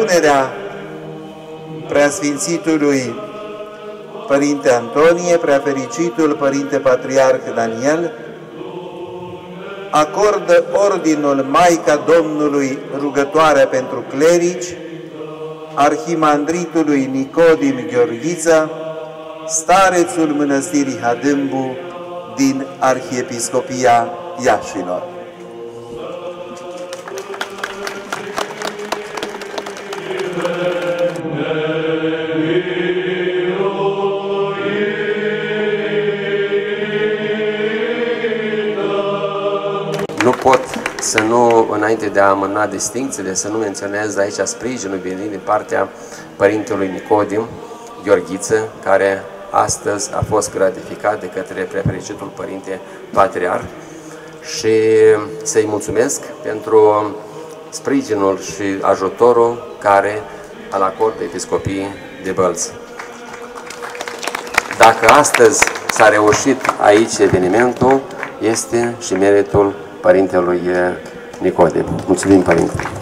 propunerea Preasfințitului Părinte Antonie, Preafericitul Părinte Patriarh Daniel, acordă ordinul Maica Domnului Rugătoarea pentru Clerici Arhimandritului Nicodim Gheorghiță, starețul Mănăstirii Hadâmbu din Arhiepiscopia Iașilor. Nu pot să nu, înainte de a amâna distincțiile, să nu menționez aici sprijinul venit din partea Părintelui Nicodim Gheorghiță, care astăzi a fost gratificat de către Preafericitul Părinte Patriarh, și să-i mulțumesc pentru sprijinul și ajutorul care îl acordă Episcopiei de Bălți. Dacă astăzi s-a reușit aici evenimentul, este și meritul Părintelui Nicodim. Mulțumim, Părinte!